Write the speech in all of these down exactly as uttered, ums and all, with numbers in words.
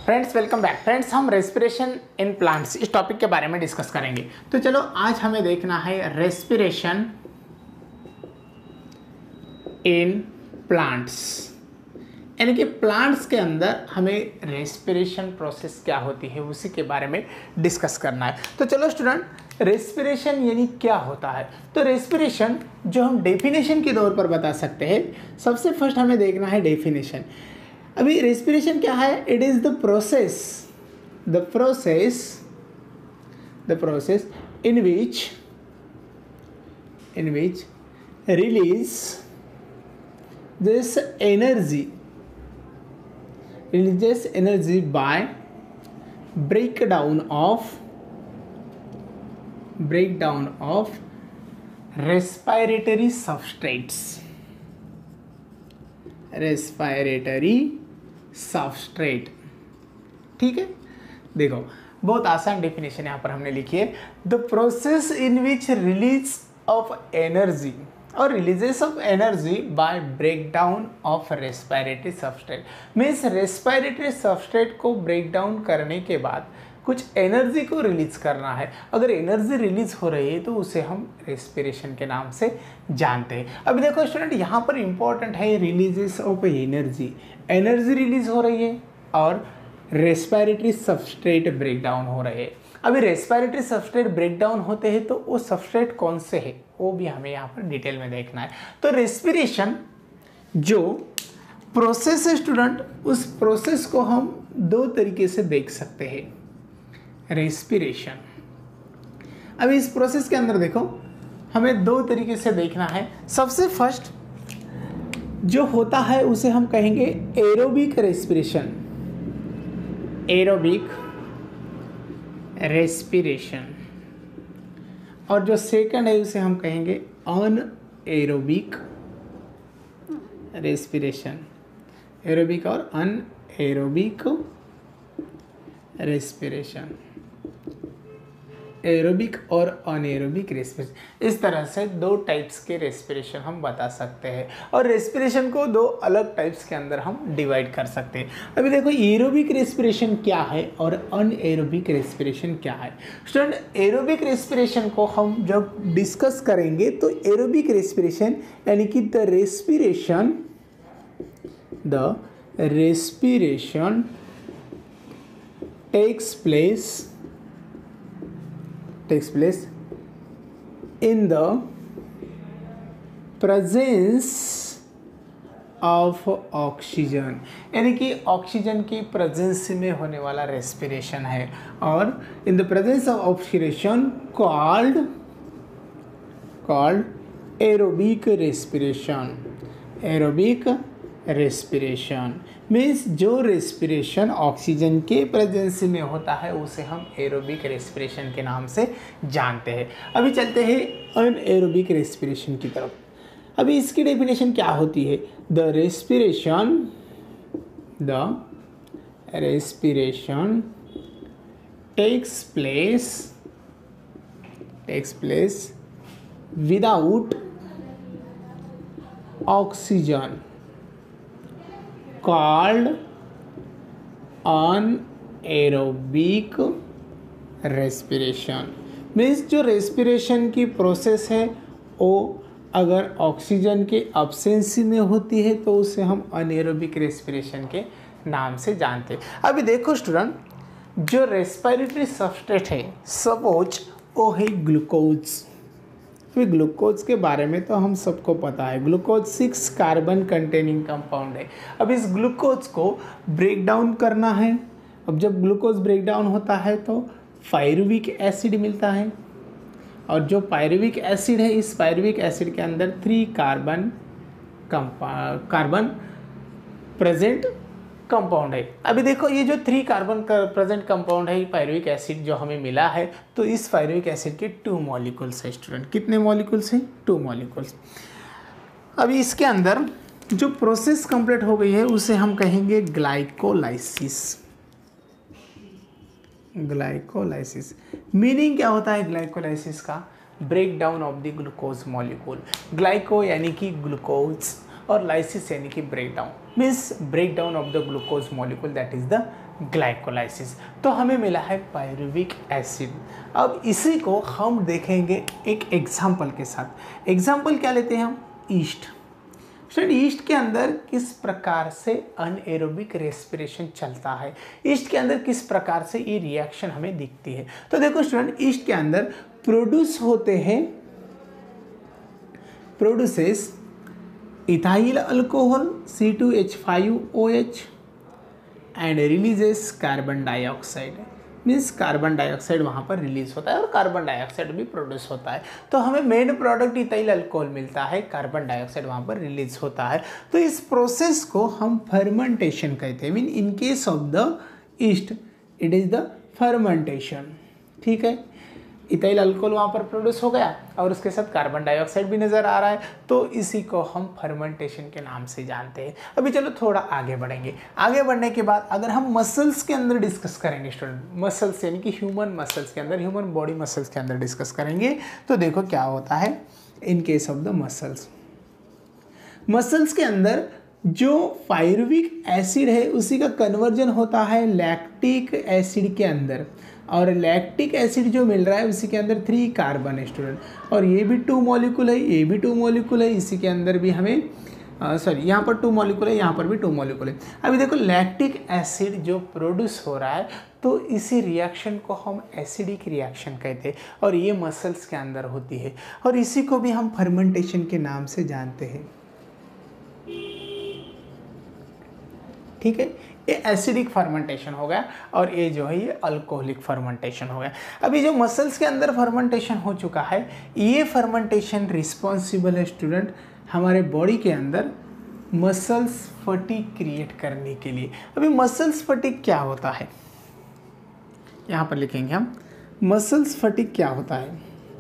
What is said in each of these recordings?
Friends welcome back. Friends हम respiration in plants इस topic के बारे में डिस्कस करेंगे। तो चलो आज हमें देखना है रेस्पिरेशन इन प्लांट्स, यानी कि प्लांट्स के अंदर हमें रेस्पिरेशन प्रोसेस क्या होती है उसी के बारे में डिस्कस करना है। तो चलो स्टूडेंट, रेस्पिरेशन यानी क्या होता है। तो रेस्पिरेशन जो हम डेफिनेशन के तौर पर बता सकते हैं, सबसे फर्स्ट हमें देखना है डेफिनेशन। अभी रेस्पिरेशन क्या है? It is the process the process the process in which in which release this energy releases energy by breakdown of breakdown of respiratory substrates respiratory substrate। ठीक है, देखो बहुत आसान डेफिनेशन यहाँ पर हमने लिखी है। The process in which release of energy और releases of energy by breakdown of respiratory substrate. Means respiratory substrate को ब्रेक डाउन करने के बाद कुछ एनर्जी को रिलीज करना है। अगर एनर्जी रिलीज हो रही है तो उसे हम रेस्पिरेशन के नाम से जानते हैं। अभी देखो स्टूडेंट, यहाँ पर इंपॉर्टेंट है releases of energy. Energy release हो रही है और रेस्पिरेटरी सबस्ट्रेट ब्रेक डाउन हो रहे हैं। अभी रेस्पिरेटरी सबस्ट्रेट ब्रेक डाउन होते हैं तो वो सबस्ट्रेट कौन से है वो भी हमें यहाँ पर डिटेल में देखना है। तो रेस्पिरेशन जो प्रोसेस है स्टूडेंट, उस प्रोसेस को हम दो तरीके से देख सकते हैं। रेस्पिरेशन, अभी इस प्रोसेस के अंदर देखो हमें दो तरीके से देखना है। सबसे फर्स्ट जो होता है उसे हम कहेंगे एरोबिक रेस्पिरेशन। Aerobic respiration. और जो सेकंड है उसे हम कहेंगे अनएरोबिक रेस्पिरेशन। एरोबिक और अनएरोबिक रेस्पिरेशन। एरोबिक और अनएरोबिक रेस्पिरेशन, इस तरह से दो टाइप्स के रेस्पिरेशन हम बता सकते हैं और रेस्पिरेशन को दो अलग टाइप्स के अंदर हम डिवाइड कर सकते हैं। अभी देखो एरोबिक रेस्पिरेशन क्या है और अनएरोबिक रेस्पिरेशन क्या है। स्टूडेंट, एरोबिक रेस्पिरेशन को हम जब डिस्कस करेंगे तो एरोबिक रेस्पिरेशन यानी कि the respiration the respiration takes place takes place in the presence of oxygen, यानी कि ऑक्सीजन की प्रेजेंस में होने वाला रेस्पिरेशन है। और in the presence of oxygen called called aerobic respiration. Aerobic respiration means जो रेस्पिरेशन ऑक्सीजन के प्रेजेंस में होता है उसे हम एरोबिक रेस्पिरेशन के नाम से जानते हैं। अभी चलते हैं अनएरोबिक रेस्पिरेशन की तरफ। अभी इसकी डेफिनेशन क्या होती है? The respiration the respiration takes place takes place without oxygen called anaerobic respiration। Means जो रेस्पिरेशन की प्रोसेस है वो अगर ऑक्सीजन के अब्सेंसी में होती है तो उसे हम अनएरोबिक रेस्पिरेशन के नाम से जानते हैं। अभी देखो स्टूडेंट, जो रेस्पिरेटरी सबस्ट्रेट है सपोज वो है ग्लूकोज। फिर ग्लूकोज के बारे में तो हम सबको पता है, glucose six carbon containing compound है। अब इस ग्लूकोज को ब्रेक डाउन करना है। अब जब ग्लूकोज ब्रेक डाउन होता है तो पायरुविक एसिड मिलता है और जो पायरुविक एसिड है, इस पायरुविक एसिड के अंदर three carbon carbon present compound है। अभी देखो ये जो थ्री कार्बन प्रेजेंट कंपाउंड है, पायरुविक एसिड जो हमें मिला है, तो इस पायरुविक एसिड के टू मॉलिक्यूल्स है। स्टूडेंट, कितने मॉलिक्यूल्स हैं? Two molecules. अभी इसके अंदर जो प्रोसेस कंप्लीट हो गई है उसे हम कहेंगे ग्लाइकोलाइसिस। ग्लाइकोलाइसिस मीनिंग क्या होता है ग्लाइकोलाइसिस का? Break down of the glucose molecule. Glyco यानी कि ग्लूकोज और लाइसिस यानी कि break down, means break down of the glucose molecule, that is the glycolysis. तो हमें मिला है पायरुविक एसिड। अब इसी को हम देखेंगे एक एग्जाम्पल के साथ। एग्जाम्पल क्या लेते हैं हम? ईस्ट। स्टूडेंट, ईस्ट के अंदर किस प्रकार से अनएरोबिक रेस्पिरेशन चलता है, ईस्ट के अंदर किस प्रकार से ये रिएक्शन हमें दिखती है। तो देखो स्टूडेंट, ईस्ट के अंदर प्रोड्यूस होते हैं, produces ethyl alcohol C two H five O H and releases carbon dioxide, means carbon dioxide वहाँ पर रिलीज होता है और कार्बन डाइऑक्साइड भी प्रोड्यूस होता है। तो हमें मेन प्रोडक्ट इथाइल अल्कोहल मिलता है, कार्बन डाइऑक्साइड वहाँ पर रिलीज होता है। तो इस प्रोसेस को हम फर्मेंटेशन कहते हैं। Mean in case of the yeast it is the fermentation. ठीक है, इथाइल अल्कोहल वहाँ पर प्रोड्यूस हो गया और उसके साथ कार्बन डाइऑक्साइड भी नज़र आ रहा है, तो इसी को हम फर्मेंटेशन के नाम से जानते हैं। अभी चलो थोड़ा आगे बढ़ेंगे। आगे बढ़ने के बाद अगर हम मसल्स के अंदर डिस्कस करेंगे स्टूडेंट, मसल्स यानी कि ह्यूमन मसल्स के अंदर, ह्यूमन बॉडी मसल्स के अंदर डिस्कस करेंगे, तो देखो क्या होता है in case of the muscles. Muscles के अंदर जो पायरुविक एसिड है उसी का कन्वर्जन होता है लैक्टिक एसिड के अंदर, और लैक्टिक एसिड जो मिल रहा है उसी के अंदर थ्री कार्बन है स्टूडेंट, और ये भी टू मॉलिक्यूल है, ये भी टू मॉलिक्यूल है, इसी के अंदर भी हमें सॉरी यहाँ पर टू मॉलिक्यूल है, यहाँ पर भी टू मॉलिक्यूल है। अभी देखो लैक्टिक एसिड जो प्रोड्यूस हो रहा है, तो इसी रिएक्शन को हम एसिडिक रिएक्शन कहते हैं और ये मसल्स के अंदर होती है, और इसी को भी हम फर्मेंटेशन के नाम से जानते हैं। ठीक है, ये एसिडिक फर्मेंटेशन हो गया और ये जो है ये अल्कोहलिक फर्मेंटेशन हो गया। अभी जो मसल्स के अंदर फर्मेंटेशन हो चुका है, ये फर्मेंटेशन रिस्पॉन्सिबल है स्टूडेंट हमारे बॉडी के अंदर मसल्स फटीग क्रिएट करने के लिए। अभी मसल्स फटीग क्या होता है, यहाँ पर लिखेंगे हम मसल्स फटीग क्या होता है।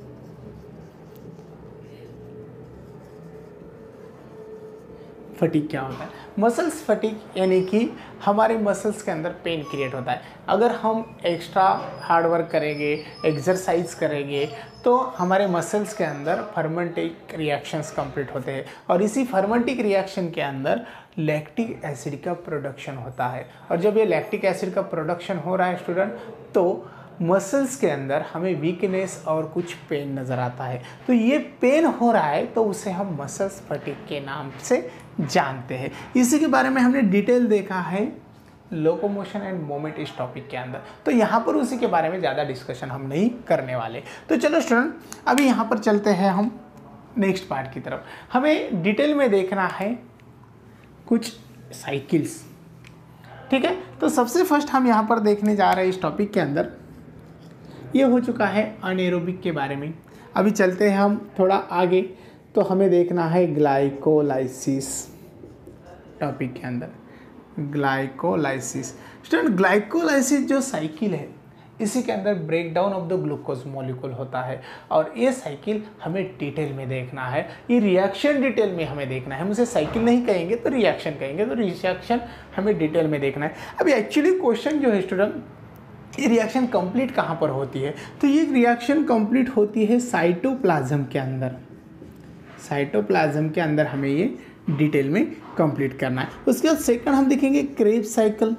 फटीग क्या होता है? मसल्स फटीग यानी कि हमारे मसल्स के अंदर पेन क्रिएट होता है। अगर हम एक्स्ट्रा हार्ड वर्क करेंगे, एक्सरसाइज करेंगे, तो हमारे मसल्स के अंदर फर्मेंटिक रिएक्शंस कंप्लीट होते हैं, और इसी फर्मेंटिक रिएक्शन के अंदर लैक्टिक एसिड का प्रोडक्शन होता है। और जब ये लैक्टिक एसिड का प्रोडक्शन हो रहा है स्टूडेंट, तो मसल्स के अंदर हमें वीकनेस और कुछ पेन नज़र आता है। तो ये पेन हो रहा है तो उसे हम मसल्स फटीग के नाम से जानते हैं। इसी के बारे में हमने डिटेल देखा है लोकोमोशन एंड मोमेंट इस टॉपिक के अंदर, तो यहाँ पर उसी के बारे में ज़्यादा डिस्कशन हम नहीं करने वाले। तो चलो स्टूडेंट, अभी यहाँ पर चलते हैं हम नेक्स्ट पार्ट की तरफ। हमें डिटेल में देखना है कुछ साइकिल्स। ठीक है, तो सबसे फर्स्ट हम यहाँ पर देखने जा रहे हैं इस टॉपिक के अंदर, ये हो चुका है अनएरोबिक के बारे में। अभी चलते हैं हम थोड़ा आगे, तो हमें देखना है ग्लाइकोलाइसिस टॉपिक के अंदर। ग्लाइकोलाइसिस स्टूडेंट, ग्लाइकोलाइसिस जो साइकिल है इसी के अंदर break down of the glucose molecule होता है, और ये साइकिल हमें डिटेल में देखना है। ये रिएक्शन डिटेल में हमें देखना है, हम उसे साइकिल नहीं कहेंगे तो रिएक्शन कहेंगे, तो रिएक्शन हमें डिटेल में देखना है। अभी एक्चुअली क्वेश्चन जो है स्टूडेंट, ये रिएक्शन कंप्लीट कहाँ पर होती है, तो ये रिएक्शन कंप्लीट होती है साइटोप्लाज्म के अंदर। साइटोप्लाज्म के अंदर हमें ये डिटेल में कंप्लीट करना है। उसके बाद सेकंड हम देखेंगे क्रेब्स साइकिल।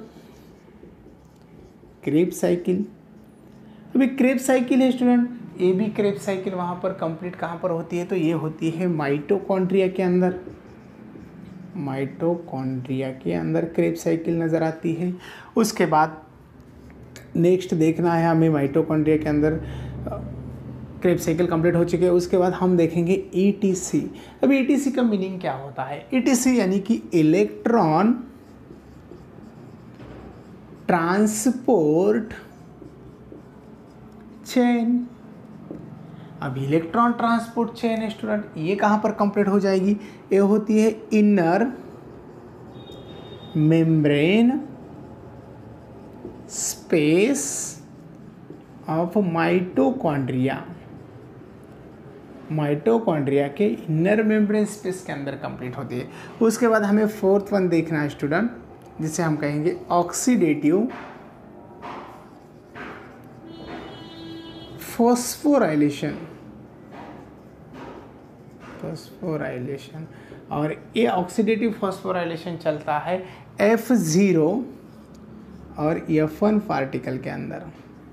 क्रेब्स साइकिल, अभी क्रेब्स साइकिल है स्टूडेंट, ये भी क्रेब्स साइकिल वहाँ पर कंप्लीट कहाँ पर होती है, तो ये होती है माइटोकॉन्ड्रिया के अंदर। माइटोकॉन्ड्रिया के अंदर क्रेब्स साइकिल नज़र आती है। उसके बाद नेक्स्ट देखना है हमें माइटोकॉन्ड्रिया के अंदर क्रेब्स साइकिल कंप्लीट हो चुके हैं। उसके बाद हम देखेंगे ई टी सी। अभी ई टी सी का मीनिंग क्या होता है? ई टी सी यानी कि इलेक्ट्रॉन ट्रांसपोर्ट चेन। अब इलेक्ट्रॉन ट्रांसपोर्ट चेन है स्टूडेंट, ये कहाँ पर कंप्लीट हो जाएगी? ये होती है inner membrane space of mitochondria. Mitochondria के इनर मेम्ब्रेन स्पेस के अंदर कंप्लीट होती है। उसके बाद हमें फोर्थ वन देखना है स्टूडेंट, जिसे हम कहेंगे ऑक्सीडेटिव फॉस्फोराइलेशन। फॉस्फोराइलेशन और ये ऑक्सीडेटिव फॉस्फोराइलेशन चलता है एफ ज़ीरो और एफ वन पार्टिकल के अंदर।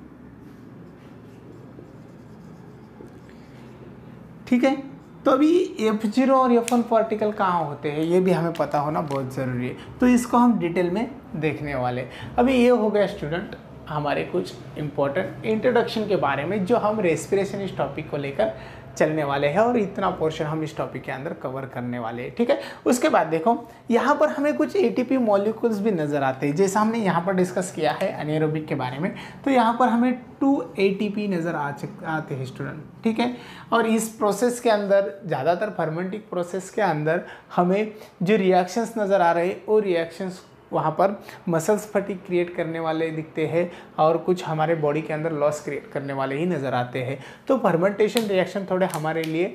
ठीक है, तो अभी एफ ज़ीरो और एफ वन पार्टिकल कहाँ होते हैं ये भी हमें पता होना बहुत ज़रूरी है, तो इसको हम डिटेल में देखने वाले। अभी ये हो गया स्टूडेंट हमारे कुछ इम्पोर्टेंट इंट्रोडक्शन के बारे में जो हम रेस्पिरेशन इस टॉपिक को लेकर चलने वाले हैं, और इतना पोर्शन हम इस टॉपिक के अंदर कवर करने वाले हैं। ठीक है, उसके बाद देखो यहाँ पर हमें कुछ एटीपी मॉलिक्यूल्स भी नज़र आते हैं, जैसा हमने यहाँ पर डिस्कस किया है एनाएरोबिक के बारे में, तो यहाँ पर हमें टू एटीपी नज़र आ आते हैं स्टूडेंट। ठीक है, और इस प्रोसेस के अंदर ज़्यादातर फर्मेंटिंग प्रोसेस के अंदर हमें जो रिएक्शंस नज़र आ रहे हैं वो रिएक्शंस वहाँ पर मसल्स फटीग क्रिएट करने वाले दिखते हैं, और कुछ हमारे बॉडी के अंदर लॉस क्रिएट करने वाले ही नज़र आते हैं। तो फर्मेंटेशन रिएक्शन थोड़े हमारे लिए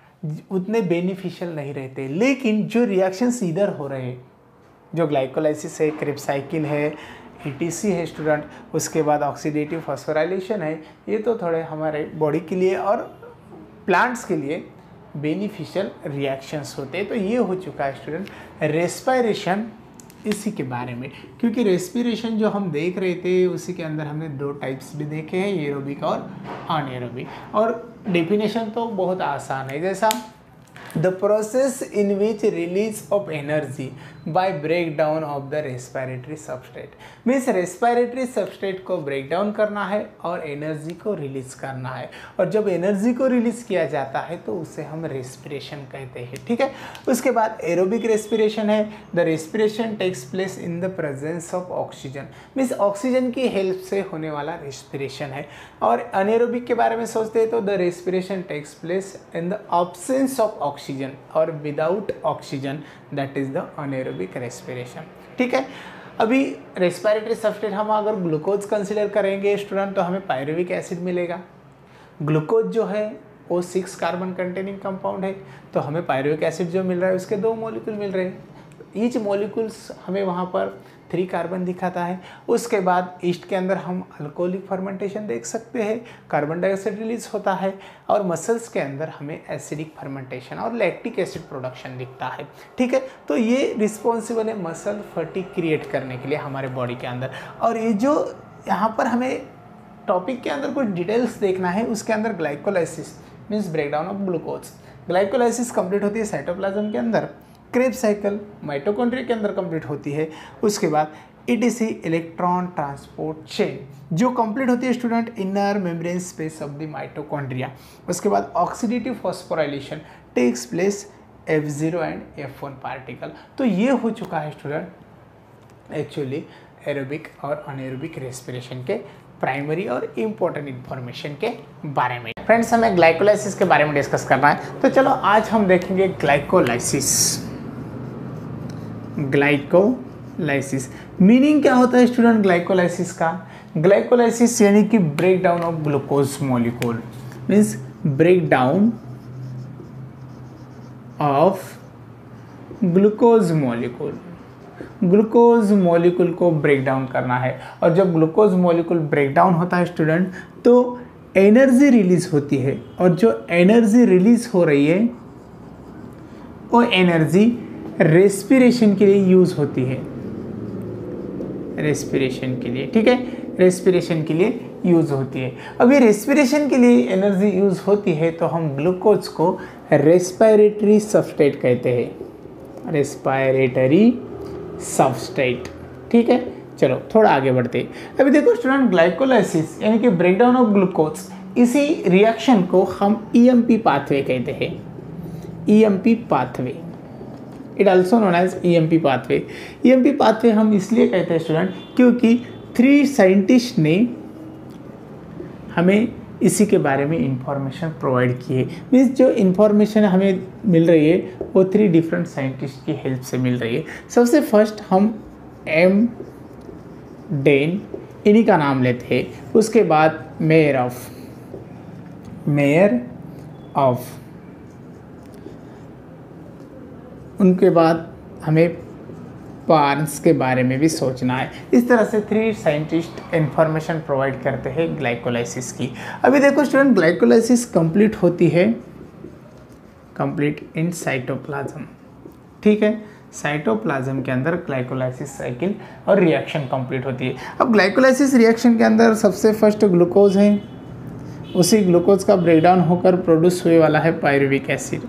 उतने बेनिफिशियल नहीं रहते, लेकिन जो रिएक्शंस इधर हो रहे हैं, जो ग्लाइकोलाइसिस है, क्रिप्साइकिन है, ईटीसी है स्टूडेंट, उसके बाद ऑक्सीडेटिव फॉस्फोराइलेशन है, ये तो थोड़े हमारे बॉडी के लिए और प्लांट्स के लिए बेनिफिशियल रिएक्शंस होते हैं। तो ये हो चुका है स्टूडेंट रेस्पिरेशन इसी के बारे में, क्योंकि रेस्पिरेशन जो हम देख रहे थे उसी के अंदर हमने दो टाइप्स भी देखे हैं, एरोबिक और अनएरोबिक, और डेफिनेशन तो बहुत आसान है, जैसा the process in which release of energy by break down of the respiratory substrate. Means respiratory substrate को ब्रेक डाउन करना है और एनर्जी को रिलीज करना है, और जब एनर्जी को रिलीज किया जाता है तो उसे हम रेस्पिरेशन कहते हैं। ठीक है, उसके बाद एरोबिक रेस्पिरेशन है, the respiration takes place in the presence of oxygen, means oxygen की हेल्प से होने वाला रेस्पिरेशन है। और अनएरोबिक के बारे में सोचते हैं तो the respiration takes place in the absence of oxygen और without oxygen, that is the anaerobic respiration. ठीक है, अभी रेस्पिरेटरी सबस्ट्रेट हम अगर ग्लूकोज कंसीडर करेंगे स्टूडेंट तो हमें पायरुविक एसिड मिलेगा। ग्लूकोज जो है वो सिक्स कार्बन कंटेनिंग कंपाउंड है, तो हमें पायरुविक एसिड जो मिल रहा है उसके दो मॉलिक्यूल मिल रहे हैं। ईच मॉलिक्यूल्स हमें वहाँ पर थ्री कार्बन दिखाता है। उसके बाद ईस्ट के अंदर हम अल्कोहलिक फर्मेंटेशन देख सकते हैं, कार्बन डाइऑक्साइड रिलीज होता है, और मसल्स के अंदर हमें एसिडिक फर्मेंटेशन और लैक्टिक एसिड प्रोडक्शन दिखता है। ठीक है, तो ये रिस्पॉन्सिबल है मसल फटीग क्रिएट करने के लिए हमारे बॉडी के अंदर। और ये जो यहाँ पर हमें टॉपिक के अंदर कुछ डिटेल्स देखना है, उसके अंदर glycolysis means breakdown of glucose, glycolysis complete होती है साइटोप्लाज्म के अंदर, क्रेब्स साइकिल माइटोकॉन्ड्रिया के अंदर कंप्लीट होती है। उसके बाद ईटीसी इलेक्ट्रॉन ट्रांसपोर्ट चेन जो कंप्लीट होती है student inner membrane space of the mitochondria. उसके बाद oxidative phosphorylation takes place F zero and F one particle. तो ये हो चुका है स्टूडेंट एक्चुअली एरोबिक और अनएरोबिक रेस्पिरेशन के प्राइमरी और इम्पोर्टेंट इन्फॉर्मेशन के बारे में। फ्रेंड्स, हमें ग्लाइकोलाइसिस के बारे में डिस्कस करना है, तो चलो आज हम देखेंगे ग्लाइकोलाइसिस। ग्लाइकोलाइसिस मीनिंग क्या होता है स्टूडेंट ग्लाइकोलाइसिस का? ग्लाइकोलाइसिस यानी कि break down of glucose molecule, means break down of glucose molecule. Glucose molecule को ब्रेक डाउन करना है, और जब ग्लूकोज मॉलिक्यूल ब्रेक डाउन होता है स्टूडेंट तो एनर्जी रिलीज होती है, और जो एनर्जी रिलीज हो रही है वो एनर्जी रेस्पिरेशन के लिए यूज होती है, रेस्पिरेशन के लिए। ठीक है, रेस्पिरेशन के लिए यूज होती है। अभी रेस्पिरेशन के लिए एनर्जी यूज होती है तो हम ग्लूकोज को रेस्पिरेटरी सबस्ट्रेट कहते हैं, रेस्पिरेटरी सबस्ट्रेट। ठीक है, चलो थोड़ा आगे बढ़ते हैं। अभी देखो स्टूडेंट ग्लाइकोलाइसिस यानी कि ब्रेकडाउन ऑफ ग्लूकोज, इसी रिएक्शन को हम ईएमपी पाथवे कहते हैं, EMP pathway. It also known as EMP pathway. EMP pathway हम इसलिए कहते हैं स्टूडेंट क्योंकि थ्री साइंटिस्ट ने हमें इसी के बारे में इंफॉर्मेशन प्रोवाइड की है। मीन्स जो इंफॉर्मेशन हमें मिल रही है वो थ्री डिफरेंट साइंटिस्ट की हेल्प से मिल रही है। सबसे फर्स्ट हम एम डेन इन्हीं का नाम लेते हैं। उसके बाद मेयर ऑफ मेयर ऑफ उनके बाद हमें पार्न्स के बारे में भी सोचना है। इस तरह से थ्री साइंटिस्ट इंफॉर्मेशन प्रोवाइड करते हैं ग्लाइकोलाइसिस की। अभी देखो स्टूडेंट ग्लाइकोलाइसिस कंप्लीट होती है कंप्लीट इन साइटोप्लाज्म, ठीक है, साइटोप्लाज्म के अंदर ग्लाइकोलाइसिस साइकिल और रिएक्शन कंप्लीट होती है। अब ग्लाइकोलाइसिस रिएक्शन के अंदर सबसे फर्स्ट ग्लूकोज है, उसी ग्लूकोज का ब्रेकडाउन होकर प्रोड्यूस हुए वाला है पायरुविक एसिड,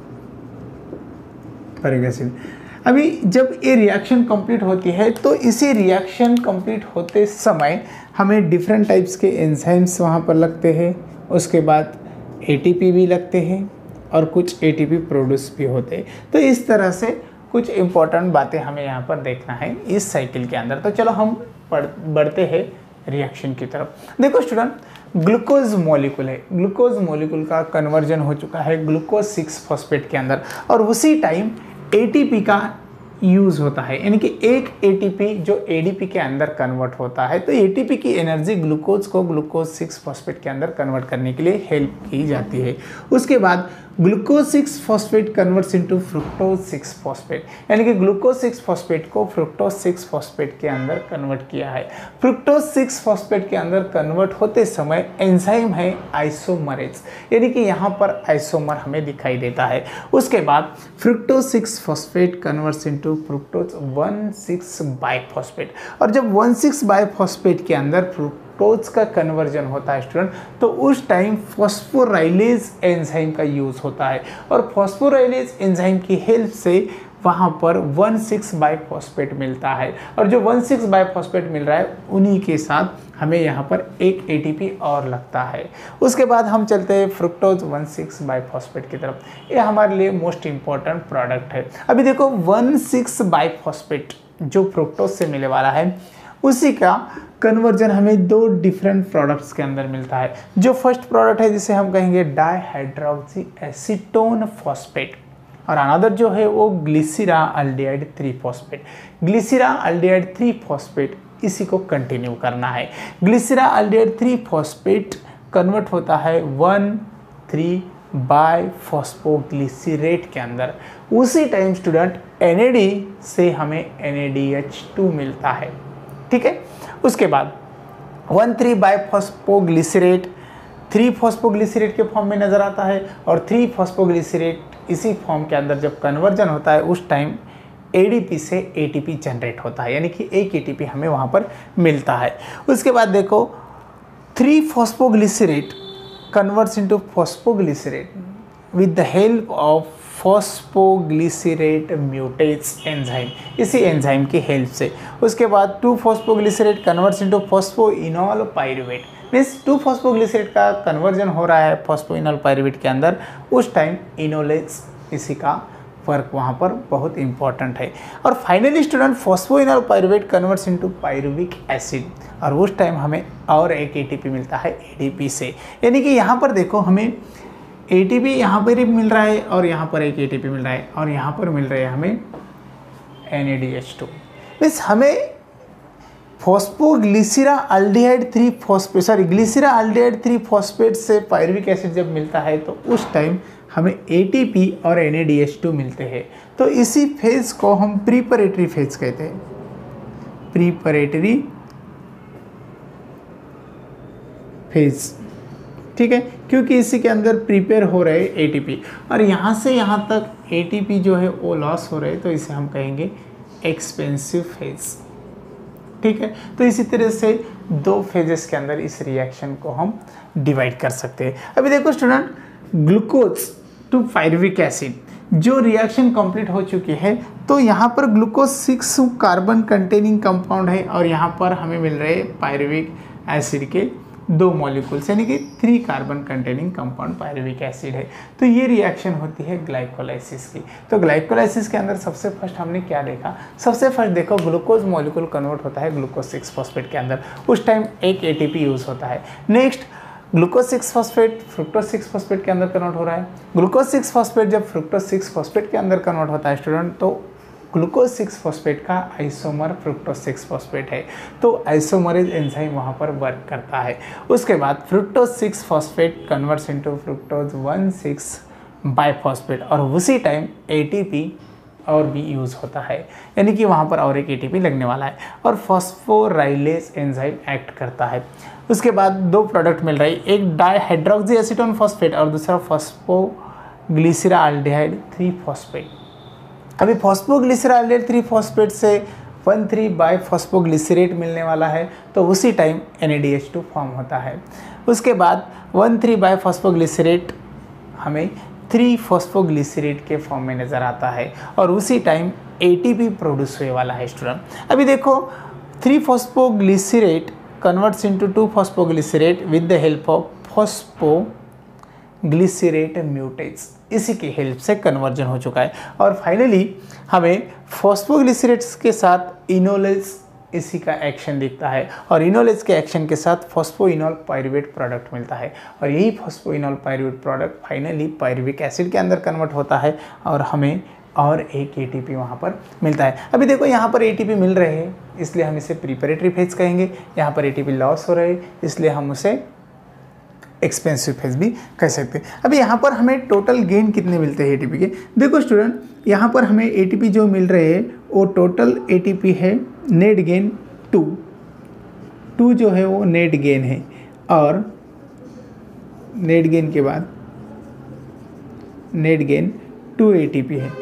पायरुविक एसिड। अभी जब ये रिएक्शन कंप्लीट होती है तो इसी रिएक्शन कंप्लीट होते समय हमें डिफरेंट टाइप्स के एंजाइम्स वहाँ पर लगते हैं, उसके बाद एटीपी भी लगते हैं और कुछ एटीपी प्रोड्यूस भी होते हैं। तो इस तरह से कुछ इम्पोर्टेंट बातें हमें यहाँ पर देखना है इस साइकिल के अंदर। तो चलो हम पढ़ बढ़ते हैं रिएक्शन की तरफ। देखो स्टूडेंट, ग्लूकोज मॉलिक्यूल है, ग्लूकोज मॉलिक्यूल का कन्वर्जन हो चुका है ग्लूकोज सिक्स फॉस्फेट के अंदर और उसी टाइम एटीपी का यूज़ होता है, यानी कि एक एटीपी जो एडीपी के अंदर कन्वर्ट होता है। तो एटीपी की एनर्जी ग्लूकोज को ग्लूकोज सिक्स फॉस्फेट के अंदर कन्वर्ट करने के लिए हेल्प की जाती है। उसके बाद glucose six phosphate converts into fructose six phosphate, यानी कि ग्लूकोज सिक्स फॉस्फेट को फ्रुक्टोज सिक्स फॉस्फेट के अंदर कन्वर्ट किया है। फ्रुक्टोज सिक्स फॉस्फेट के अंदर कन्वर्ट होते समय एंजाइम है आइसोमरेज, यानी कि यहाँ पर आइसोमर हमें दिखाई देता है। उसके बाद fructose six phosphate converts into fructose one six biphosphate, और जब वन सिक्स बाइफॉस्फेट के अंदर फ्रुक्टोज का कन्वर्जन होता है स्टूडेंट, तो उस टाइम फॉस्फोराइलेज एंजाइम का यूज होता है और फॉस्फोराइलेज एंजाइम की हेल्प से वहाँ पर वन सिक्स बाइफॉस्फेट मिलता है, और जो वन सिक्स बाइफॉस्फेट मिल रहा है उन्हीं के साथ हमें यहाँ पर एक एटीपी और लगता है। उसके बाद हम चलते हैं फ्रुक्टोज वन सिक्स बाइफॉस्फेट की तरफ। ये हमारे लिए मोस्ट इम्पॉर्टेंट प्रोडक्ट है। अभी देखो वन सिक्स बाइफॉस्फेट जो फ्रुक्टोज से मिलने वाला है, उसी का कन्वर्जन हमें दो डिफरेंट प्रोडक्ट्स के अंदर मिलता है। जो फर्स्ट प्रोडक्ट है जिसे हम कहेंगे डाइहाइड्रोक्सी एसीटोन फॉस्फेट, और अनदर जो है वो glyceraldehyde three phosphate. Glyceraldehyde three phosphate इसी को कंटिन्यू करना है। Glyceraldehyde three phosphate convert होता है वन थ्री बाई फॉस्फोग्लिसरेट के अंदर। उसी time student N A D से हमें N A D H two मिलता है, ठीक है। उसके बाद one three biphosphoglycerate three phosphoglycerate के फॉर्म में नज़र आता है, और थ्री फॉस्फोग्लिसरेट इसी फॉर्म के अंदर जब कन्वर्जन होता है उस टाइम एडीपी से एटीपी जनरेट होता है, यानी कि एक एटीपी हमें वहाँ पर मिलता है। उसके बाद देखो three phosphoglycerate converts into phosphoglycerate with the help of phosphoglycerate mutase enzyme, इसी एंजाइम की हेल्प से। उसके बाद two phosphoglycerate converts into phosphoenolpyruvate, means two phosphoglycerate का कन्वर्जन हो रहा है फॉस्फोइनॉल पाइरुवेट के अंदर, उस टाइम इनोलेज इसी का वर्क वहाँ पर बहुत इंपॉर्टेंट है। और finally student phosphoenolpyruvate converts into pyruvic acid, और उस टाइम हमें और एक एटीपी मिलता है एडीपी से। यानी कि यहाँ पर देखो हमें एटीपी यहाँ पर ही मिल रहा है और यहाँ पर एक एटीपी मिल रहा है और यहाँ पर मिल रहा है हमें N A D H two. Means हमें phosphoglyceraldehyde three phosphate sorry glyceraldehyde three phosphate से पायरुविक एसिड जब मिलता है तो उस टाइम हमें एटीपी और N A D H two मिलते हैं। तो इसी फेज को हम प्रीपरेटरी फेज कहते हैं, प्रीपरेटरी फेज, ठीक है, क्योंकि इसी के अंदर प्रिपेयर हो रहे एटीपी और यहाँ से यहाँ तक एटीपी जो है वो लॉस हो रहे, तो इसे हम कहेंगे एक्सपेंसिव फेज, ठीक है। तो इसी तरह से दो फेजेस के अंदर इस रिएक्शन को हम डिवाइड कर सकते हैं। अभी देखो student, glucose to pyruvic acid जो रिएक्शन कंप्लीट हो चुकी है, तो यहाँ पर glucose six carbon containing compound है और यहाँ पर हमें मिल रहे पायरुविक एसिड के दो मॉलिक्यूल्स, यानी कि three carbon containing compound pyruvic acid है। तो ये रिएक्शन होती है ग्लाइकोलाइसिस की। तो ग्लाइकोलाइसिस के अंदर सबसे फर्स्ट हमने क्या देखा, सबसे फर्स्ट देखो ग्लूकोज मॉलिक्यूल कन्वर्ट होता है ग्लूकोज सिक्स फॉस्फेट के अंदर, उस टाइम एक एटीपी यूज होता है। Next glucose six phosphate fructose six phosphate के अंदर कन्वर्ट हो रहा है। ग्लूकोज सिक्स फॉस्फेट जब फ्रुक्टोज सिक्स फॉस्फेट के अंदर कन्वर्ट होता है स्टूडेंट, तो ग्लूकोज सिक्स फॉस्फेट का आइसोमर फ्रुक्टोज सिक्स फॉस्फेट है, तो आइसोमरेज एंजाइम वहाँ पर वर्क करता है। उसके बाद fructose six phosphate converts into fructose one six biphosphate और उसी टाइम एटीपी और भी यूज़ होता है, यानी कि वहाँ पर और एक एटीपी लगने वाला है और फॉस्फोराइलेज एंजाइम एक्ट करता है। उसके बाद दो प्रोडक्ट मिल रही, एक डाइहाइड्रोक्सी एसीटोन फॉस्फेट और दूसरा फॉस्फोग्लिसरा अल्डिहाइड थ्री फॉस्फेट। अभी फॉस्फोग्लिसराइल थ्री फॉस्फेट से वन थ्री बाई फॉस्फोग्लिसरेट मिलने वाला है, तो उसी time N A D H two form होता है। उसके बाद वन थ्री बाई फॉस्फोग्लिसरेट हमें थ्री फॉस्फोग्लिसरेट के फॉर्म में नज़र आता है और उसी time A T P produce हुए वाला है स्टूडेंट। अभी देखो three phosphoglycerate converts into two phosphoglycerate with the help of phosphoglycerate mutase, इसी की हेल्प से कन्वर्जन हो चुका है। और फाइनली हमें फॉस्फोग्लिसरेट्स के साथ इनोलेज इसी का एक्शन दिखता है और इनोलेज के एक्शन के साथ फॉस्फोइनोल पायरुवेट प्रोडक्ट मिलता है और यही phosphoenolpyruvate product finally pyruvic acid के अंदर कन्वर्ट होता है और हमें और एक ए टी पी वहाँ पर मिलता है। अभी देखो यहाँ पर ए टी पी मिल रहे हैं इसलिए हम इसे प्रिपरेटरी फेज कहेंगे, यहाँ पर ए टी पी लॉस हो रहे हैं इसलिए हम उसे एक्सपेंसिव फेज भी कह सकते हैं। अभी यहाँ पर हमें टोटल गेन कितने मिलते हैं ए टी पी के, देखो स्टूडेंट यहाँ पर हमें ए टी पी जो मिल रहे हैं वो टोटल ए टी पी है नेट गेन टू टू जो है वो नेट गेन है और नेट गेन के बाद net gain two A T P है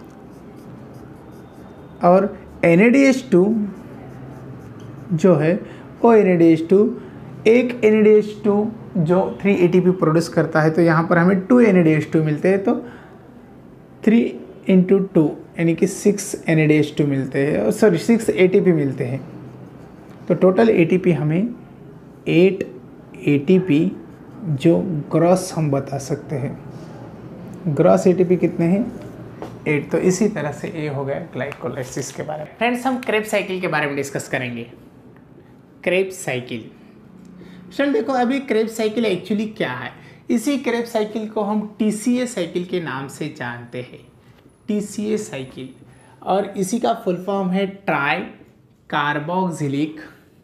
और N A D H two जो है वो N A D H two एक N A D H two जो three A T P produce करता है, तो यहाँ पर हमें two N A D H two मिलते हैं, तो थ्री इंटू टू यानी कि six N A D H two मिलते हैं और sorry six A T P मिलते हैं। तो टोटल ए टी पी हमें एट ए टी पी जो ग्रॉस हम बता सकते हैं, ग्रॉस ए टी पी कितने हैं एट। तो इसी तरह से ये हो गया ग्लाइकोलाइसिस के बारे में। फ्रेंड्स हम क्रेब्स साइकिल के बारे में डिस्कस करेंगे। क्रेब्स साइकिल स्टूडेंट देखो अभी क्रेब्स साइकिल एक्चुअली क्या है, इसी क्रेब्स साइकिल को हम टी सी ए साइकिल के नाम से जानते हैं, टी सी ए साइकिल, और इसी का फुल फॉर्म है ट्राई कार्बोक्सिलिक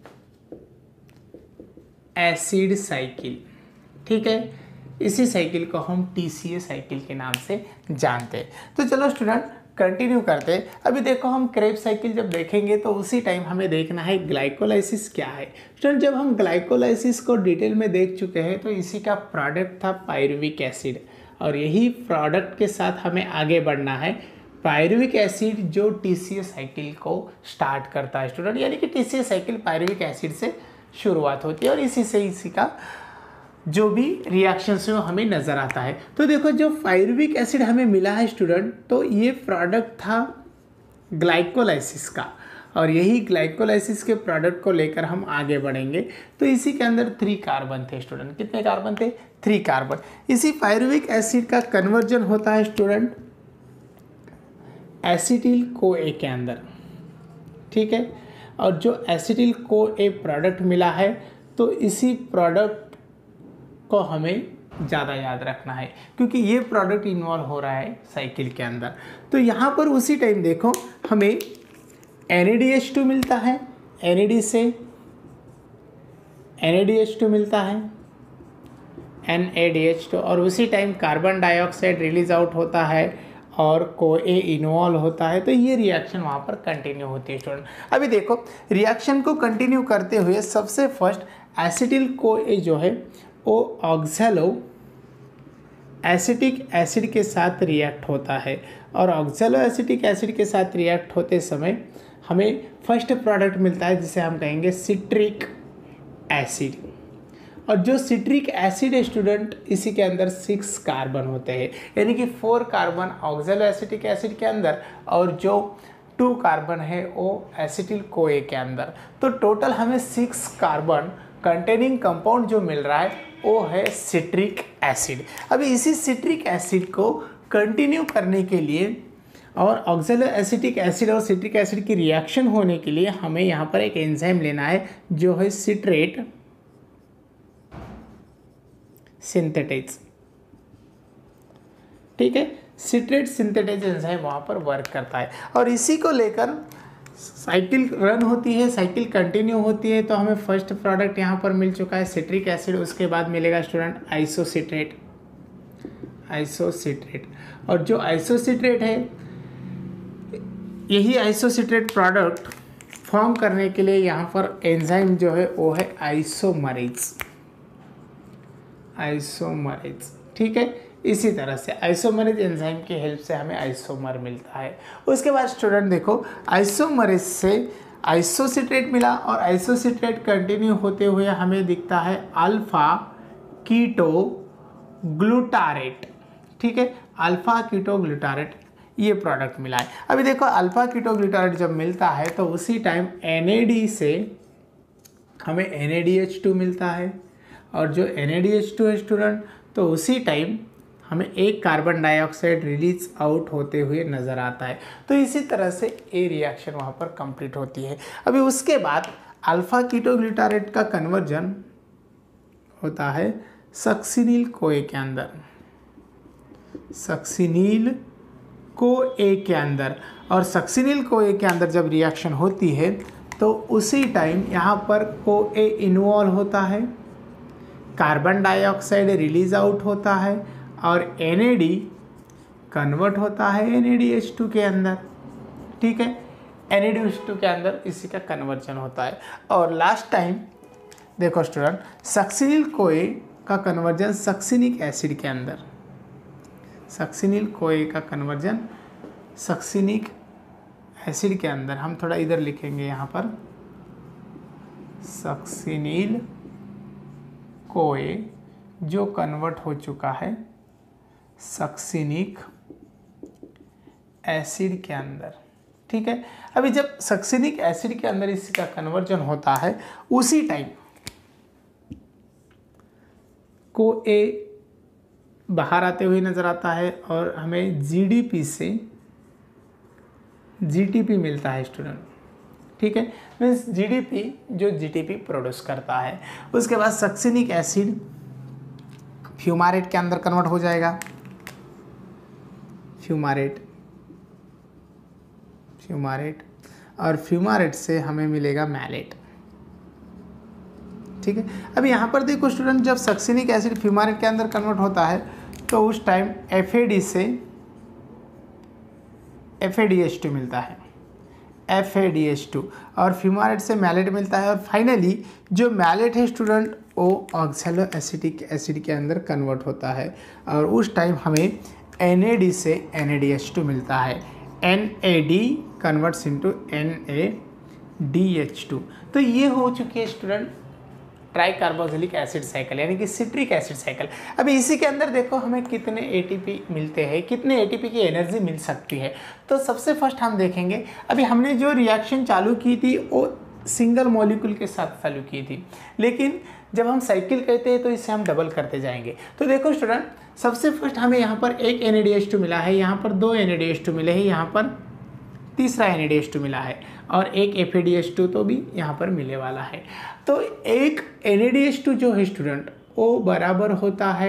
एसिड साइकिल। ठीक है, इसी साइकिल को हम टी सी ए साइकिल के नाम से जानते हैं। तो चलो स्टूडेंट कंटिन्यू करते हैं। अभी देखो हम क्रेब्स साइकिल जब देखेंगे तो उसी टाइम हमें देखना है ग्लाइकोलाइसिस क्या है। स्टूडेंट जब हम ग्लाइकोलाइसिस को डिटेल में देख चुके हैं तो इसी का प्रोडक्ट था पायरुविक एसिड और यही प्रोडक्ट के साथ हमें आगे बढ़ना है। पायरुविक एसिड जो टी सी ए साइकिल को स्टार्ट करता है स्टूडेंट, यानी कि T C A cycle pyruvic acid से शुरुआत होती है और इसी से इसी का जो भी रिएक्शंस है वो हमें नज़र आता है। तो देखो जो पायरुविक एसिड हमें मिला है स्टूडेंट, तो ये प्रोडक्ट था ग्लाइकोलाइसिस का और यही ग्लाइकोलाइसिस के प्रोडक्ट को लेकर हम आगे बढ़ेंगे। तो इसी के अंदर थ्री कार्बन थे स्टूडेंट, कितने कार्बन थे, थ्री कार्बन। इसी पायरुविक एसिड का कन्वर्जन होता है स्टूडेंट एसिटिल को ए के अंदर। ठीक है, और जो एसिटिल को ए प्रोडक्ट मिला है तो इसी प्रोडक्ट को हमें ज़्यादा याद रखना है क्योंकि ये प्रोडक्ट इन्वॉल्व हो रहा है साइकिल के अंदर। तो यहाँ पर उसी टाइम देखो हमें N A D H two मिलता है, एन ए डी से N A D H two मिलता है, N A D H two, और उसी time carbon dioxide release out होता है और को ए इन्वॉल्व होता है। तो ये रिएक्शन वहाँ पर कंटिन्यू होती है स्टूडेंट। अभी देखो रिएक्शन को कंटिन्यू करते हुए सबसे फर्स्ट एसिटिल को ए जो है वो ऑक्सैलो एसिटिक एसिड के साथ रिएक्ट होता है और ऑक्सैलो एसिटिक एसिड के साथ रिएक्ट होते समय हमें फर्स्ट प्रोडक्ट मिलता है जिसे हम कहेंगे सिट्रिक एसिड। और जो सिट्रिक एसिड है स्टूडेंट इसी के अंदर सिक्स कार्बन होते हैं, यानी कि four carbon oxaloacetic acid के अंदर और जो टू कार्बन है वो एसिटिल को ए के अंदर। तो टोटल हमें सिक्स कार्बन कंटेनिंग कंपाउंड जो मिल रहा है वो है सिट्रिक एसिड। अभी इसी सिट्रिक एसिड को कंटिन्यू करने के लिए और ऑक्सैलो एसिटिक एसिड और सिट्रिक एसिड की रिएक्शन होने के लिए हमें यहाँ पर एक एंजाइम लेना है जो है सिट्रेट सिंथेटेज। ठीक है, सिट्रेट सिंथेटेज एंजाइम वहाँ पर वर्क करता है और इसी को लेकर साइकिल रन होती है, साइकिल कंटिन्यू होती है। तो हमें फर्स्ट प्रोडक्ट यहाँ पर मिल चुका है सिट्रिक एसिड, उसके बाद मिलेगा स्टूडेंट आइसोसिट्रेट आइसोसिट्रेट और जो आइसोसिट्रेट है यही आइसोसिट्रेट प्रोडक्ट फॉर्म करने के लिए यहाँ पर एंजाइम जो है वो है आइसोमरेज आइसोमरेज। ठीक है, इसी तरह से आइसोमरेज एंजाइम की हेल्प से हमें आइसोमर मिलता है। उसके बाद स्टूडेंट देखो, आइसोमरेज से आइसोसिट्रेट मिला और आइसोसिट्रेट कंटिन्यू होते हुए हमें दिखता है अल्फा कीटो ग्लूटारेट। ठीक है, अल्फा कीटो ग्लूटारेट ये प्रोडक्ट मिला है। अभी देखो अल्फा कीटो ग्लूटारेट जब मिलता है तो उसी टाइम एन ए डी से हमें N A D H two मिलता है, और जो N A D H two है स्टूडेंट तो उसी टाइम हमें एक कार्बन डाइऑक्साइड रिलीज आउट होते हुए नज़र आता है। तो इसी तरह से ए रिएक्शन वहाँ पर कंप्लीट होती है। अभी उसके बाद अल्फा कीटो ग्लूटारेट का कन्वर्जन होता है सक्सिनिल कोए के अंदर, सक्सिनिल को ए के अंदर, और सक्सिनिल को ए के अंदर जब रिएक्शन होती है तो उसी टाइम यहाँ पर को ए इन्वॉल्व होता है, कार्बन डाइऑक्साइड रिलीज आउट होता है और एन ए डी कन्वर्ट होता है N A D H two के अंदर। ठीक है, N A D H two के अंदर इसी का कन्वर्जन होता है। और लास्ट टाइम देखो स्टूडेंट, सक्सिनिल कोए का कन्वर्जन सक्सिनिक एसिड के अंदर, सक्सिनिल कोए का कन्वर्जन सक्सिनिक एसिड के अंदर, हम थोड़ा इधर लिखेंगे यहाँ पर सक्सिनिल कोए जो कन्वर्ट हो चुका है सक्सिनिक एसिड के अंदर। ठीक है, अभी जब सक्सिनिक एसिड के अंदर इसका कन्वर्जन होता है उसी टाइम को ए बाहर आते हुए नज़र आता है और हमें जी डी पी से जी टी पी मिलता है स्टूडेंट। ठीक है, मीन्स जी डी पी जो जी टी पी प्रोड्यूस करता है। उसके बाद सक्सिनिक एसिड फ्यूमारेट के अंदर कन्वर्ट हो जाएगा, फ्यूमारेट फ्यूमारेट और फ्यूमारेट से हमें मिलेगा मैलेट। ठीक है, अब यहाँ पर देखो स्टूडेंट, जब सक्सिनिक एसिड फ्यूमारेट के अंदर कन्वर्ट होता है तो उस टाइम एफ ए डी से F A D H two मिलता है, F A D H two, और फ्यूमारेट से मैलेट मिलता है। और फाइनली जो मैलेट है स्टूडेंट वो ऑक्सैलो एसिटिक एसिड के अंदर कन्वर्ट होता है और उस टाइम हमें एन ए डी से N A D H two मिलता है। N A D converts into N A D H two. तो ये हो चुकी है student tricarboxylic acid cycle, यानी कि सिट्रिक एसिड साइकिल। अभी इसी के अंदर देखो हमें कितने ए टी पी मिलते हैं, कितने ए टी पी की एनर्जी मिल सकती है। तो सबसे फर्स्ट हम देखेंगे, अभी हमने जो रिएक्शन चालू की थी वो सिंगल मॉलिक्यूल के साथ चालू की थी, लेकिन जब हम साइकिल कहते हैं तो इसे हम डबल करते जाएंगे। तो देखो स्टूडेंट, सबसे फर्स्ट हमें यहाँ पर एक N A D H two मिला है, यहाँ पर दो N A D H two मिले हैं, यहाँ पर तीसरा N A D H two मिला है और एक F A D H two तो भी यहाँ पर मिलने वाला है। तो एक N A D H two जो है स्टूडेंट वो बराबर होता है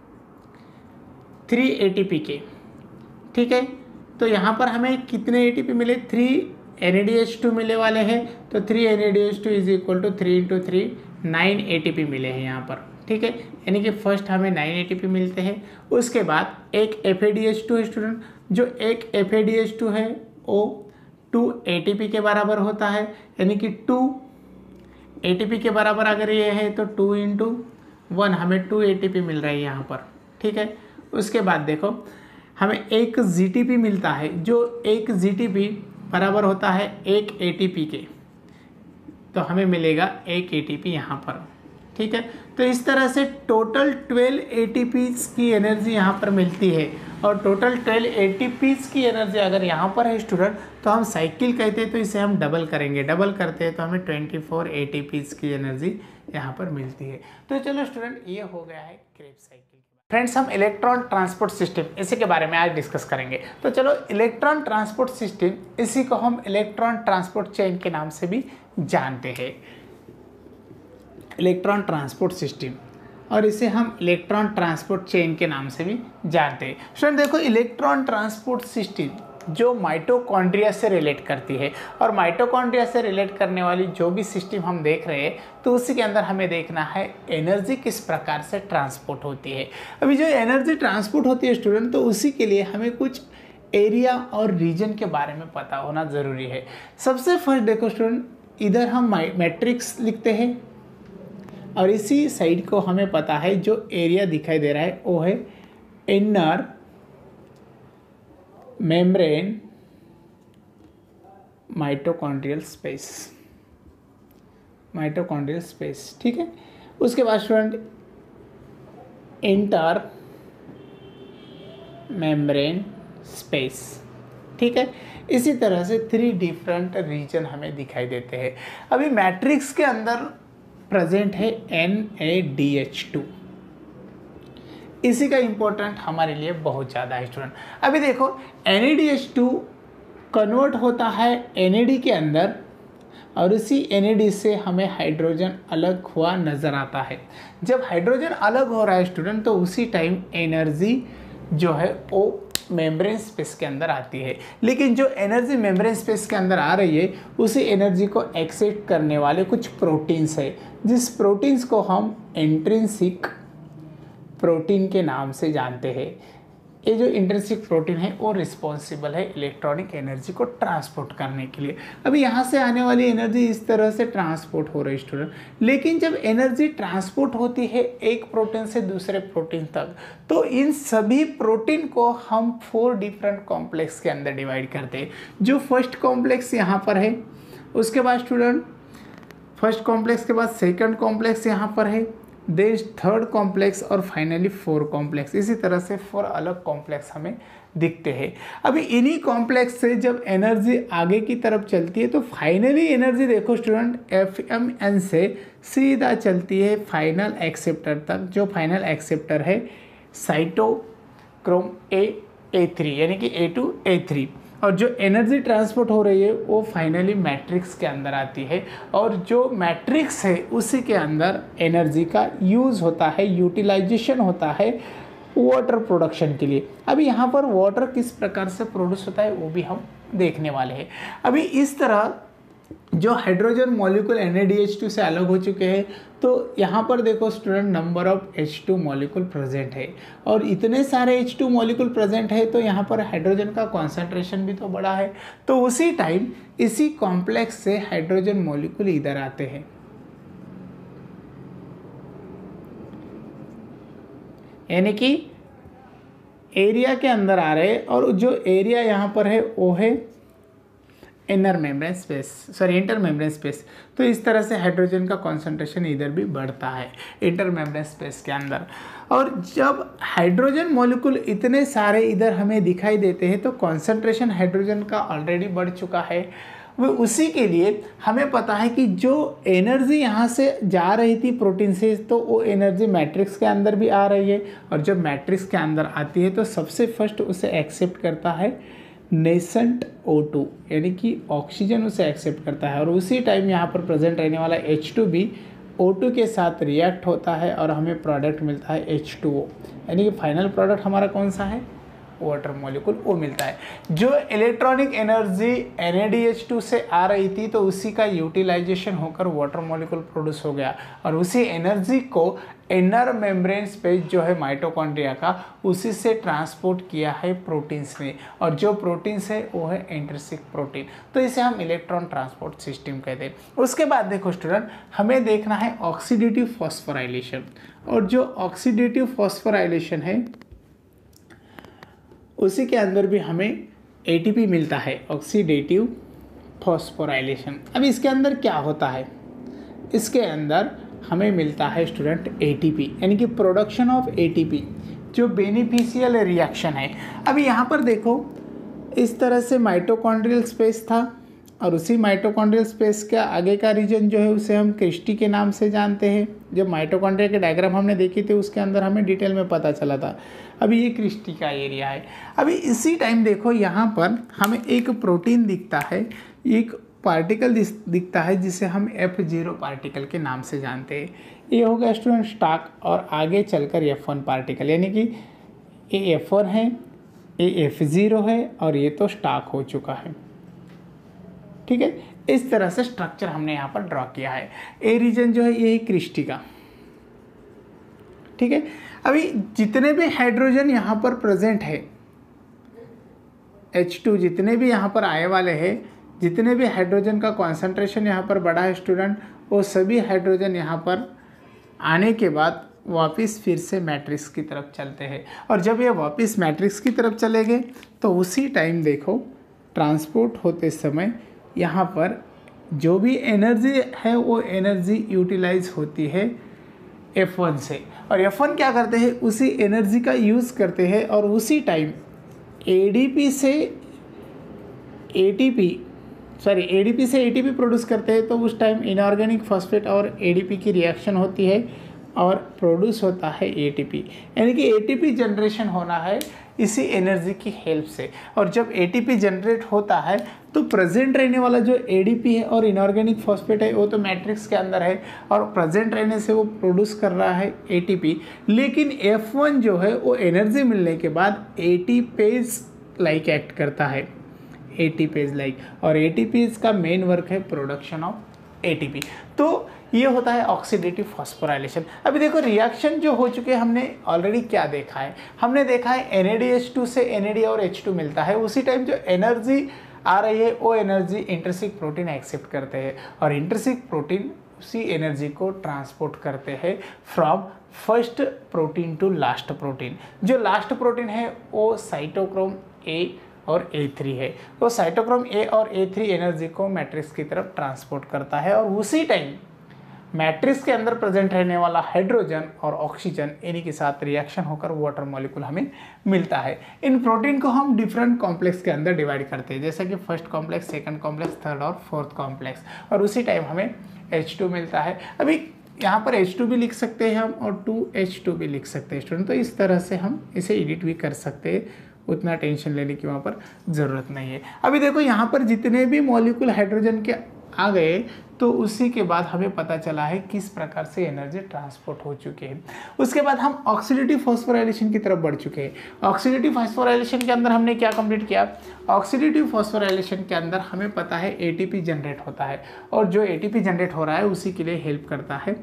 थ्री ए टी पी के। ठीक है, तो यहाँ पर हमें कितने ए टी पी मिले, three N A D H two मिले वाले हैं। तो three N A D H two is equal to three into three nine A T P मिले हैं यहाँ पर। ठीक है, यानी कि फर्स्ट हमें नाइन ए टी पी मिलते हैं। उसके बाद एक F A D H two है स्टूडेंट, जो एक F A D H two है वो टू ए टी पी के बराबर होता है, यानी कि टू ए टी पी के बराबर अगर ये है तो टू इंटू वन हमें टू ए टी पी मिल रहा है यहाँ पर। ठीक है, उसके बाद देखो हमें एक जी टी पी मिलता है, जो एक जी टी पी बराबर होता है एक ए टी पी के, तो हमें मिलेगा एक ए टी पी यहाँ पर। ठीक है, तो इस तरह से total twelve A T Ps की एनर्जी यहाँ पर मिलती है, और total twelve A T Ps की एनर्जी अगर यहाँ पर है स्टूडेंट तो हम साइकिल कहते हैं, तो इसे हम डबल करेंगे, डबल करते हैं तो हमें twenty four A T Ps की एनर्जी यहाँ पर मिलती है। तो चलो स्टूडेंट, ये हो गया है क्रेब्स साइकिल। फ्रेंड्स, हम इलेक्ट्रॉन ट्रांसपोर्ट सिस्टम इसी के बारे में आज डिस्कस करेंगे। तो चलो, इलेक्ट्रॉन ट्रांसपोर्ट सिस्टम, इसी को हम इलेक्ट्रॉन ट्रांसपोर्ट चेन के नाम से भी जानते हैं, इलेक्ट्रॉन ट्रांसपोर्ट सिस्टम, और इसे हम इलेक्ट्रॉन ट्रांसपोर्ट चेन के नाम से भी जानते हैं। स्टूडेंट देखो, इलेक्ट्रॉन ट्रांसपोर्ट सिस्टम जो माइटोकॉन्ड्रिया से रिलेट करती है, और माइटोकॉन्ड्रिया से रिलेट करने वाली जो भी सिस्टम हम देख रहे हैं तो उसी के अंदर हमें देखना है एनर्जी किस प्रकार से ट्रांसपोर्ट होती है। अभी जो एनर्जी ट्रांसपोर्ट होती है स्टूडेंट, तो उसी के लिए हमें कुछ एरिया और रीजन के बारे में पता होना ज़रूरी है। सबसे फर्स्ट देखो स्टूडेंट, इधर हम मैट्रिक्स लिखते हैं और इसी साइड को हमें पता है जो एरिया दिखाई दे रहा है वो है inner membrane mitochondrial space, mitochondrial space, ठीक है। उसके बाद स्टूडेंट इंटर मेम्ब्रेन स्पेस, ठीक है। इसी तरह से थ्री डिफरेंट रीजन हमें दिखाई देते हैं। अभी मैट्रिक्स के अंदर प्रेजेंट है N A D H two, इसी का इम्पोर्टेंट हमारे लिए बहुत ज़्यादा है स्टूडेंट। अभी देखो N A D H two convert होता है एन ए डी के अंदर, और इसी एन ए डी से हमें हाइड्रोजन अलग हुआ नज़र आता है। जब हाइड्रोजन अलग हो रहा है स्टूडेंट, तो उसी टाइम एनर्जी जो है वो मेम्ब्रेन स्पेस के अंदर आती है। लेकिन जो एनर्जी मेम्ब्रेन स्पेस के अंदर आ रही है, उसी एनर्जी को एक्सेप्ट करने वाले कुछ प्रोटीन्स है, जिस प्रोटीन्स को हम इंट्रिंसिक प्रोटीन के नाम से जानते हैं। ये जो इंट्रिंसिक प्रोटीन है वो रिस्पॉन्सिबल है इलेक्ट्रॉनिक एनर्जी को ट्रांसपोर्ट करने के लिए। अभी यहाँ से आने वाली एनर्जी इस तरह से ट्रांसपोर्ट हो रही है स्टूडेंट। लेकिन जब एनर्जी ट्रांसपोर्ट होती है एक प्रोटीन से दूसरे प्रोटीन तक, तो इन सभी प्रोटीन को हम फोर डिफरेंट कॉम्प्लेक्स के अंदर डिवाइड करते हैं। जो फर्स्ट कॉम्प्लेक्स यहाँ पर है, उसके बाद स्टूडेंट फर्स्ट कॉम्प्लेक्स के बाद सेकंड कॉम्प्लेक्स यहाँ पर है, देन थर्ड कॉम्प्लेक्स, और फाइनली फोर कॉम्प्लेक्स। इसी तरह से फोर अलग कॉम्प्लेक्स हमें दिखते हैं। अभी इन्हीं कॉम्प्लेक्स से जब एनर्जी आगे की तरफ चलती है, तो फाइनली एनर्जी देखो स्टूडेंट एफ एम एन से सीधा चलती है फाइनल एक्सेप्टर तक। जो फाइनल एक्सेप्टर है साइटोक्रोम ए ए थ्री, यानी कि ए टू ए थ्री। और जो एनर्जी ट्रांसपोर्ट हो रही है वो फाइनली मैट्रिक्स के अंदर आती है, और जो मैट्रिक्स है उसी के अंदर एनर्जी का यूज़ होता है, यूटिलाइजेशन होता है वाटर प्रोडक्शन के लिए। अभी यहाँ पर वाटर किस प्रकार से प्रोड्यूस होता है वो भी हम देखने वाले हैं। अभी इस तरह जो hydrogen molecule N A D H two से अलग हो चुके हैं, तो यहाँ पर देखो student number of H two molecule present है, और इतने सारे एच टू मॉलिक्यूल प्रेजेंट है तो यहाँ पर हाइड्रोजन का कॉन्सेंट्रेशन भी तो बड़ा है। तो उसी टाइम इसी कॉम्प्लेक्स से हाइड्रोजन मॉलिक्यूल इधर आते हैं, यानी कि एरिया के अंदर आ रहे हैं। और जो एरिया यहाँ पर है वो है inner membrane space, sorry inter membrane space. तो इस तरह से हाइड्रोजन का कॉन्सेंट्रेशन इधर भी बढ़ता है इंटर मेम्ब्रेन स्पेस के अंदर। और जब हाइड्रोजन मॉलिक्यूल इतने सारे इधर हमें दिखाई देते हैं, तो कॉन्सेंट्रेशन हाइड्रोजन का ऑलरेडी बढ़ चुका है। वो उसी के लिए हमें पता है कि जो एनर्जी यहाँ से जा रही थी प्रोटीन से, तो वो एनर्जी मैट्रिक्स के अंदर भी आ रही है। और जब मैट्रिक्स के अंदर आती है, तो सबसे फर्स्ट उसे एक्सेप्ट करता है नेसेंट ओ टू, यानी कि ऑक्सीजन उसे एक्सेप्ट करता है। और उसी टाइम यहाँ पर प्रेजेंट रहने वाला एच टू भी ओ टू के साथ रिएक्ट होता है, और हमें प्रोडक्ट मिलता है एच टू ओ, यानी कि फाइनल प्रोडक्ट हमारा कौन सा है, वाटर मॉलिक्यूल वो मिलता है। जो electronic energy N A D H two से आ रही थी, तो उसी का यूटिलाइजेशन होकर वाटर मॉलिक्यूल प्रोड्यूस हो गया, और उसी एनर्जी को इनर मेम्ब्रेन स्पेस जो है माइटोकॉन्ड्रिया का, उसी से ट्रांसपोर्ट किया है प्रोटीन्स ने। और जो प्रोटीन्स है वो है इंट्रिंसिक प्रोटीन, तो इसे हम इलेक्ट्रॉन ट्रांसपोर्ट सिस्टम कहते हैं। उसके बाद देखो स्टूडेंट, हमें देखना है ऑक्सीडेटिव फॉस्फोराइलेशन। और जो ऑक्सीडेटिव फॉस्फोराइलेशन है उसी के अंदर भी हमें ए टी पी मिलता है, ऑक्सीडेटिव फॉस्फोराइलेशन। अब इसके अंदर क्या होता है, इसके अंदर हमें मिलता है स्टूडेंट ए टी पी, यानी कि production of A T P, जो बेनिफिशियल रिएक्शन है। अभी यहाँ पर देखो इस तरह से माइटोकॉन्ड्रियल स्पेस था, और उसी माइटोकॉन्ड्रियल स्पेस का आगे का रीजन जो है उसे हम क्रिस्टी के नाम से जानते हैं। जब माइटोकॉन्ड्रिया के डायग्राम हमने देखी थी उसके अंदर हमें डिटेल में पता चला था। अभी ये क्रिस्टी का एरिया है। अभी इसी टाइम देखो यहाँ पर हमें एक प्रोटीन दिखता है, एक पार्टिकल दिखता है जिसे हम एफ जीरो पार्टिकल के नाम से जानते हैं। ये हो गया स्टूडेंट स्टाक, और आगे चलकर एफ वन पार्टिकल, यानी कि ये एफ वन है, ये एफ जीरो है, और ये तो स्टाक हो चुका है। ठीक है, इस तरह से स्ट्रक्चर हमने यहाँ पर ड्रॉ किया है। ए रीजन जो है ये है क्रिस्टी का। ठीक है, अभी जितने भी हाइड्रोजन यहाँ पर प्रेजेंट है, एच टू जितने भी यहाँ पर आए वाले हैं, जितने भी हाइड्रोजन का कॉन्सेंट्रेशन यहाँ पर बढ़ा है स्टूडेंट, वो सभी हाइड्रोजन यहाँ पर आने के बाद वापस फिर से मैट्रिक्स की तरफ चलते हैं, और जब ये वापस मैट्रिक्स की तरफ चलेंगे तो उसी टाइम देखो ट्रांसपोर्ट होते समय यहाँ पर जो भी एनर्जी है वो एनर्जी यूटिलाइज होती है एफ वन से, और एफ वन क्या करते हैं उसी एनर्जी का यूज़ करते हैं और उसी टाइम ए डी पी से A T P sorry A D P से ए टी पी प्रोड्यूस करते हैं। तो उस टाइम इनऑर्गेनिक फॉस्फेट और ए डी पी की रिएक्शन होती है और प्रोड्यूस होता है ए टी पी, यानी कि ए टी पी जनरेशन होना है इसी एनर्जी की हेल्प से। और जब ए टी पी जनरेट होता है तो प्रेजेंट रहने वाला जो ए डी पी है और इनऑर्गेनिक फॉस्फेट है वो तो मैट्रिक्स के अंदर है और प्रेजेंट रहने से वो प्रोड्यूस कर रहा है ए टी पी, लेकिन एफ वन जो है वो एनर्जी मिलने के बाद A T Pase like act करता है, ए टी पेज लाइक, और ए टी पेज का मेन वर्क है production of A T P. तो ये होता है ऑक्सीडेटिव फॉस्फोराइलेशन। अभी देखो रिएक्शन जो हो चुके हैं हमने ऑलरेडी क्या देखा है, हमने देखा है N A D H two से एन ए डी और एच टू मिलता है, उसी टाइम जो एनर्जी आ रही है वो एनर्जी इंट्रिंसिक प्रोटीन एक्सेप्ट करते हैं और इंट्रिंसिक प्रोटीन उसी एनर्जी को ट्रांसपोर्ट करते हैं from first protein to last protein. जो लास्ट प्रोटीन है वो साइटोक्रोम ए और ए थ्री है, तो साइटोक्रोम ए और ए थ्री एनर्जी को मैट्रिक्स की तरफ ट्रांसपोर्ट करता है और उसी टाइम मैट्रिक्स के अंदर प्रेजेंट रहने वाला हाइड्रोजन और ऑक्सीजन इन्हीं के साथ रिएक्शन होकर वाटर मॉलिक्यूल हमें मिलता है। इन प्रोटीन को हम डिफरेंट कॉम्प्लेक्स के अंदर डिवाइड करते हैं, जैसा कि first complex, second complex, third और फोर्थ कॉम्प्लेक्स, और उसी टाइम हमें एच टू मिलता है। अभी यहाँ पर एच टू भी लिख सकते हैं हम और टू एच टू भी लिख सकते हैं स्टूडेंट, तो इस तरह से हम इसे एडिट भी कर सकते हैं, उतना टेंशन लेने की वहाँ पर ज़रूरत नहीं है। अभी देखो यहाँ पर जितने भी मॉलिक्यूल हाइड्रोजन के आ गए तो उसी के बाद हमें पता चला है किस प्रकार से एनर्जी ट्रांसपोर्ट हो चुके हैं। उसके बाद हम ऑक्सीडेटिव फॉस्फोराइलेशन की तरफ बढ़ चुके हैं। ऑक्सीडेटिव फॉस्फोराइलेशन के अंदर हमने क्या कंप्लीट किया, ऑक्सीडेटिव फॉस्फोराइलेशन के अंदर हमें पता है ए टी पी जनरेट होता है और जो ए टी पी जनरेट हो रहा है उसी के लिए हेल्प करता है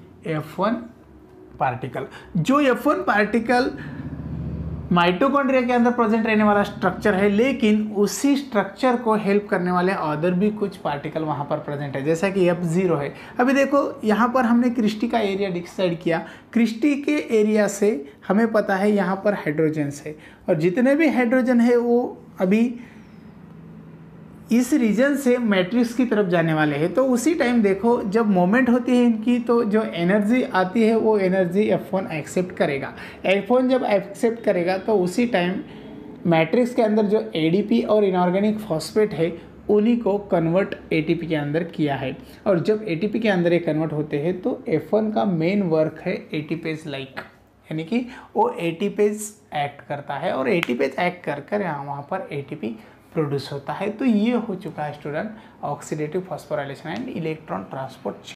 एफ वन पार्टिकल। जो एफ वन पार्टिकल माइटोकॉन्ड्रिया के अंदर प्रेजेंट रहने वाला स्ट्रक्चर है, लेकिन उसी स्ट्रक्चर को हेल्प करने वाले अदर भी कुछ पार्टिकल वहाँ पर प्रेजेंट है, जैसा कि एफ ज़ीरो है। अभी देखो यहाँ पर हमने क्रिस्टी का एरिया डिसाइड किया, क्रिस्टी के एरिया से हमें पता है यहाँ पर हाइड्रोजन्स है और जितने भी हाइड्रोजन है वो अभी इस रीजन से मैट्रिक्स की तरफ जाने वाले हैं। तो उसी टाइम देखो जब मोमेंट होती है इनकी तो जो एनर्जी आती है वो एनर्जी एफ वन एक्सेप्ट करेगा। एफ वन जब एक्सेप्ट करेगा तो उसी टाइम मैट्रिक्स के अंदर जो ए डी पी और इनऑर्गेनिक फॉस्फेट है उन्हीं को कन्वर्ट ए टी पी के अंदर किया है, और जब ए टी पी के अंदर ये कन्वर्ट होते हैं तो एफ वन का मेन वर्क है ए टी पेज लाइक, यानी कि वो ए टी पेज एक्ट करता है और ए टी पेज एक्ट कर कर यहाँ वहाँ पर ए टी पी प्रोड्यूस होता है। तो ये हो चुका है student oxidative phosphorylation and electron transport.